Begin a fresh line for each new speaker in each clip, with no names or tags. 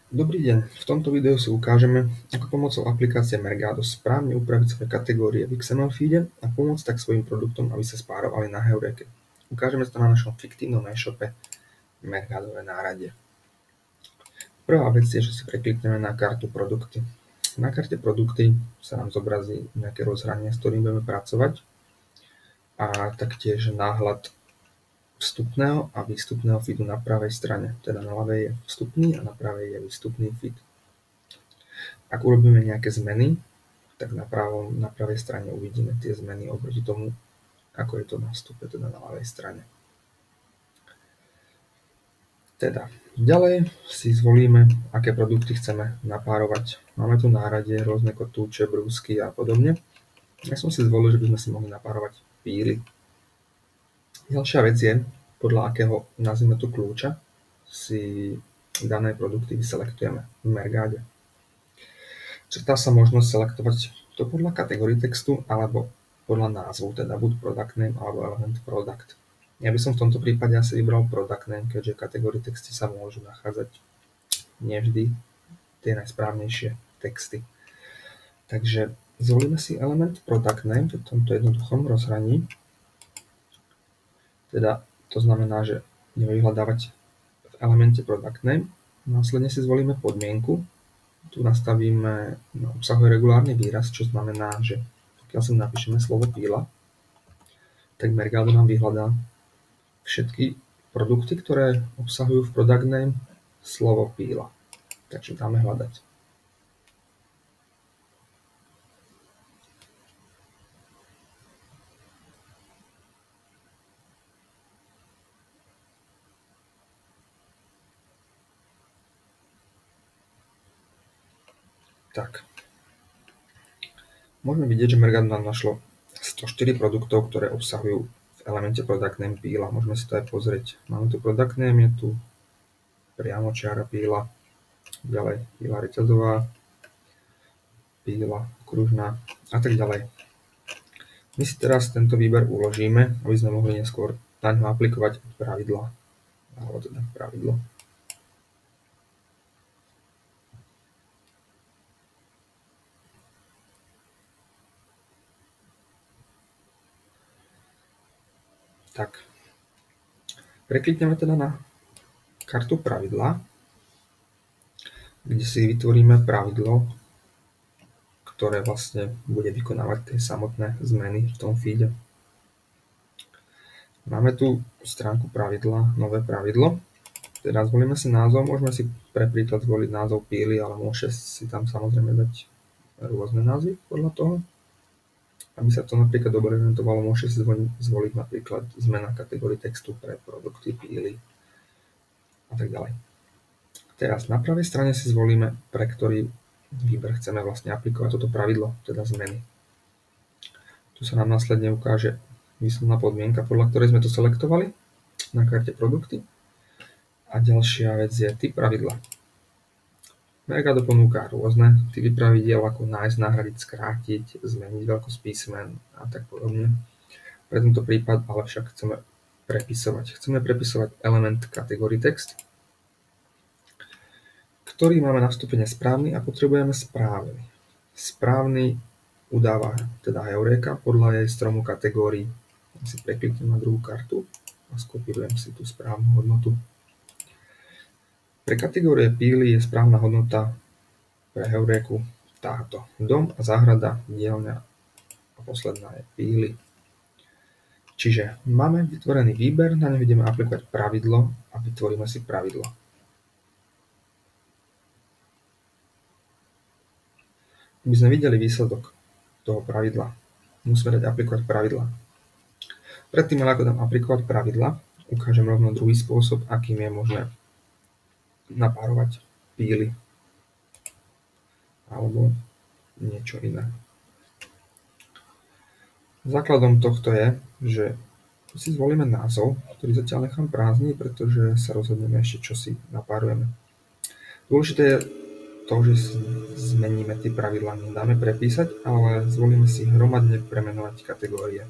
Dobrý deň, v tomto videu si ukážeme, ako pomocou aplikácie Mergado správne upraviť svoje kategórie v XML feede a pomôcť tak svojim produktom, aby sa spárovali na Heureke. Ukážeme to na našom fiktívnom e-shope Mergadové náradie. Prvá vec je, že si preklikneme na kartu produkty. Na karte produkty sa nám zobrazí nejaké rozhranie, s ktorým budeme pracovať a taktiež náhľad vstupného a výstupného feedu na pravej strane. Teda na ľavej je vstupný a na pravej je výstupný feed. Ak urobíme nejaké zmeny, tak na pravej strane uvidíme tie zmeny oproti tomu, ako je to na vstupe, teda na ľavej strane. Teda, ďalej si zvolíme, aké produkty chceme napárovať. Máme tu náradie, rôzne kotúče, brúsky a podobne. Ja som si zvolil, že by sme si mohli napárovať píly. Ďalšia vec je, podľa akého, nazvime tu kľúča, si dané produkty vyselektujeme v Mergade. Črtá sa možnosť selektovať to podľa kategórií textu alebo podľa názvu, teda buď product name alebo element product. Ja by som v tomto prípade asi vybral product name, keďže kategórie texty sa môžu nachádzať nevždy tie najsprávnejšie texty. Takže zvolíme si element product name v tomto jednoduchom rozhraní. Teda to znamená, že budeme vyhľadávať v elemente product name. Následne si zvolíme podmienku. Tu nastavíme obsahuje regulárny výraz, čo znamená, že pokiaľ si napíšeme slovo píla, tak Mergado nám vyhľadá všetky produkty, ktoré obsahujú v product name slovo píla. Takže dáme hľadať. Tak. Môžeme vidieť, že Mergado nám našlo 104 produktov, ktoré obsahujú v elemente product name píla. Môžeme si to aj pozrieť. Máme tu product name, je tu priamočiara píla, ďalej píla reťazová, píla kružná a tak ďalej. My si teraz tento výber uložíme, aby sme mohli neskôr na ňo aplikovať pravidlá, alebo teda pravidlo. Tak, preklikneme teda na kartu pravidla, kde si vytvoríme pravidlo, ktoré vlastne bude vykonávať tie samotné zmeny v tom feede. Máme tu stránku pravidla, nové pravidlo. Teda zvolíme si názov, môžeme si pre príklad zvoliť názov píly, ale môže si tam samozrejme dať rôzne názvy podľa toho. Aby sa to napríklad dobre orientovalo, môže si zvoliť napríklad zmena kategórie textu pre produkty píly a tak ďalej. Teraz na pravej strane si zvolíme, pre ktorý výber chceme vlastne aplikovať toto pravidlo, teda zmeny. Tu sa nám následne ukáže výsledná podmienka, podľa ktorej sme to selektovali na karte produkty. A ďalšia vec je typ pravidla. Mergado ponúka rôzne typy pravidiel, ako nájsť, nahradiť, skrátiť, zmeniť veľkosť písmen a tak podobne. Pre tento prípad ale však chceme prepisovať. Chceme prepisovať element kategórii text, ktorý máme na vstupe nesprávny a potrebujeme správny. Správny udáva teda Heureka podľa jej stromu kategórií. Ja si prekliknem na druhú kartu a skopírujem si tú správnu hodnotu. Pre kategórie píly je správna hodnota pre Heureku táto. Dom a záhrada, dielňa a posledná je píly. Čiže máme vytvorený výber, na ňom ideme aplikovať pravidlo a vytvoríme si pravidlo. Aby sme videli výsledok toho pravidla, musíme dať aplikovať pravidla. Predtým, ako dám aplikovať pravidla, ukážem rovno druhý spôsob, akým je možné napárovať píly alebo niečo iné. Základom tohto je, že si zvolíme názov, ktorý zatiaľ nechám prázdny, pretože sa rozhodneme ešte, čo si napárujeme. Dôležité je to, že zmeníme tie pravidlá, nedáme prepísať, ale zvolíme si hromadne premenovať kategórie.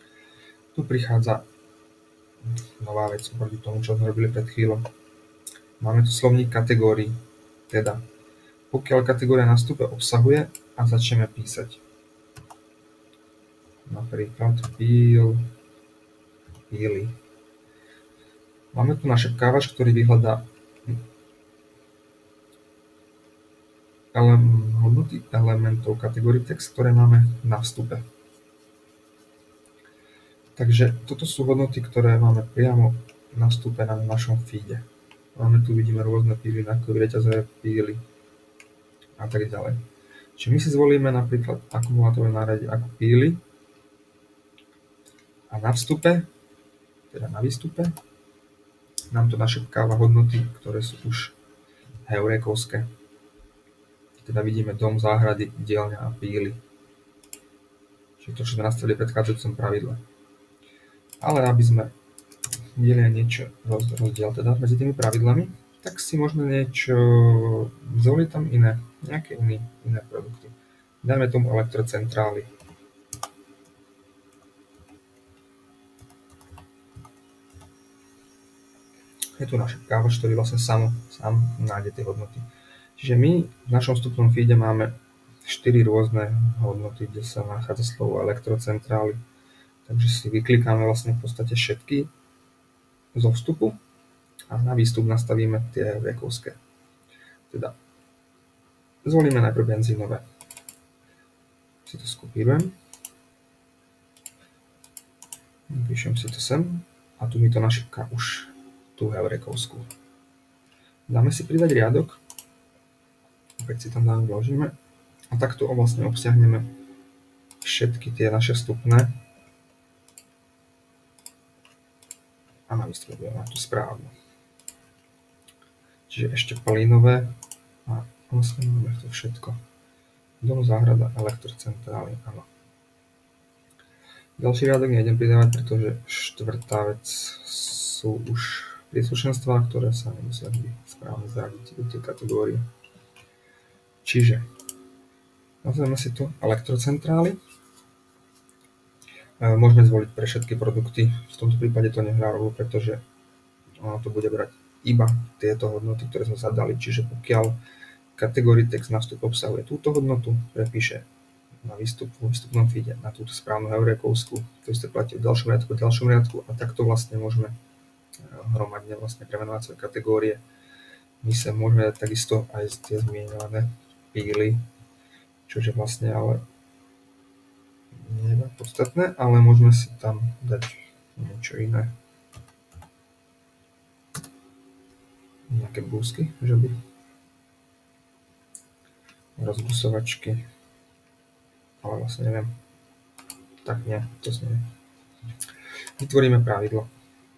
Tu prichádza nová vec oproti tomu, čo sme robili pred chvíľou. Máme tu slovník kategórií, teda pokiaľ kategória na vstupe obsahuje a začneme písať. Napríklad píly. Máme tu našepkávač, ktorý vyhľadá hodnoty elementov kategórií text, ktoré máme na vstupe. Takže toto sú hodnoty, ktoré máme priamo na vstupe na našom feede. Máme tu, vidíme rôzne píly, ako reťazové píly a tak ďalej. Čiže my si zvolíme napríklad akumulátové náradie ako píly a na vstupe, teda na výstupe, nám to našepkáva hodnoty, ktoré sú už heurékovské. Teda vidíme dom, záhrady, dielňa a píly. Čiže to, čo sme nastavili v predchádzajúcom pravidle. Ale aby sme videli aj niečo rozdiel teda medzi tými pravidlami, tak si môžeme niečo zvoliť tam iné, nejaké iné produkty. Dajme tomu elektrocentrály. Je tu našepkávač, ktorý vlastne sám nájde tie hodnoty. Čiže my v našom vstupnom feede máme 4 rôzne hodnoty, kde sa nachádza slovo elektrocentrály. Takže si vyklikáme vlastne v podstate všetky zo vstupu a na výstup nastavíme tie vekovské. Teda zvolíme najprv benzínové. Si to skopírujem. Napíšem si to sem a tu mi to našepká už tú heurékovskú. Dáme si pridať riadok. Opäť si tam vložíme a takto vlastne obsiahneme všetky tie naše vstupné a na výstup budeme mať tú správnu. Čiže ešte plynové a vlastne máme to všetko. Dom, záhrada, elektrocentrály, áno. Ďalší riadok nejdem pridávať, pretože štvrtá vec sú už príslušenstvá, ktoré sa nemusia vždy správne zaradiť do tej kategórie. Čiže nazveme si to elektrocentrály. Môžeme zvoliť pre všetky produkty. V tomto prípade to nehrá rolu, pretože ono to bude brať iba tieto hodnoty, ktoré sme zadali. Čiže pokiaľ kategórii text na vstup obsahuje túto hodnotu, prepíše na výstupnom feede na túto správnu heurékovskú, to isté platí v ďalšom riadku a takto vlastne môžeme hromadne vlastne premenovať svoje kategórie. My sa môžeme dať takisto aj tie zmieňované píly, čože vlastne ale nie je podstatné, ale môžeme si tam dať niečo iné. Nejaké búsky, že by rozbusovačky, ale vlastne neviem. Tak nie, to nie. Vytvoríme pravidlo.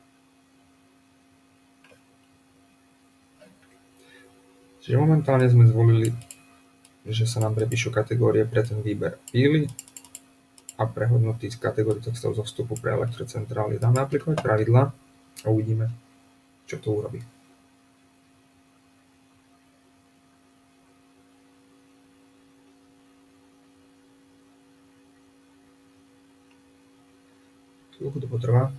Čiže momentálne sme zvolili, že sa nám prepíšu kategórie pre ten výber píly a pre hodnoty z kategórií textov zo vstupu pre elektrocentrály. Dáme aplikovať pravidla a uvidíme, čo to urobí. Chvíľku to potrvá.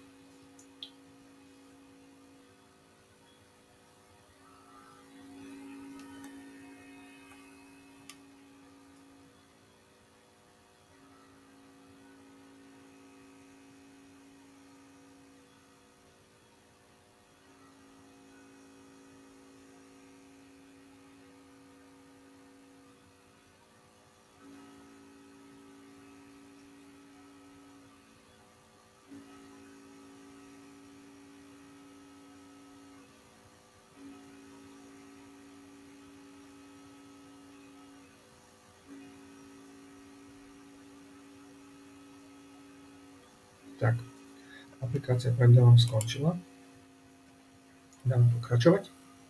Tak, aplikácia pravidla nám skončila. Dáme pokračovať.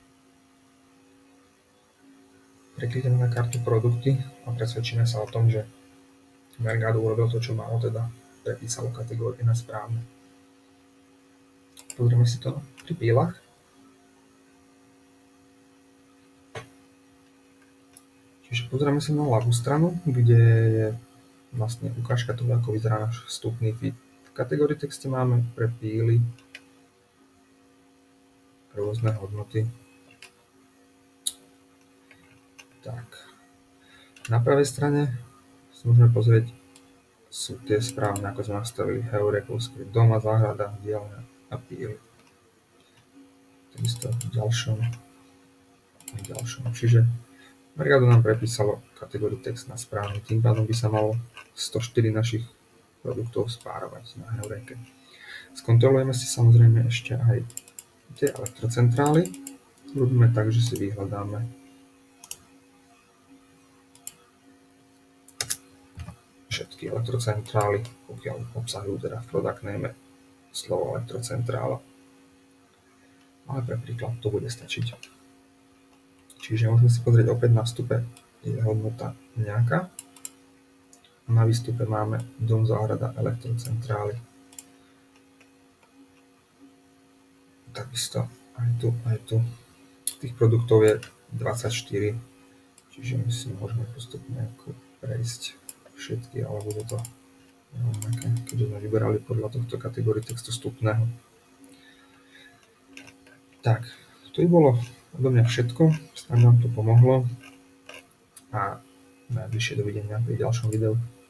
Preklikneme na kartu produkty a presvedčíme sa o tom, že Mercado urobil to, čo malo, teda prepísalo kategórie na správne. Pozrieme si to pri pílach. Čiže pozrieme sa na ľavú stranu, kde je vlastne ukážka toho, ako vyzerá náš vstupný feed. V kategórii texte máme pre píly rôzne hodnoty. Tak. Na pravej strane si môžeme pozrieť, sú tie správne, ako sme nastavili Heurékovský doma, záhrada, dielňa a píly. Takisto v ďalšom. Čiže Mercado nám prepísalo kategóriu text na správny, tým pádom by sa malo 104 našich produktov spárovať na Heuréke. Skontrolujeme si samozrejme ešte aj tie elektrocentrály. Robíme tak, že si vyhľadáme všetky elektrocentrály, pokiaľ obsahujú teda v product name slovo elektrocentrála. Ale pre príklad to bude stačiť. Čiže môžeme si pozrieť opäť na vstupe je hodnota nejaká. Na výstupe máme dom, záhrada, elektrocentrály. Takisto aj tu. Tých produktov je 24, čiže my si môžeme postupne prejsť všetky, ale bude to rovnaké, keďže sme vyberali podľa tohto kategórie textu vstupného. Tak, to by bolo odo mňa všetko, snad nám to pomohlo a najbližšie dovidenia pri ďalšom videu.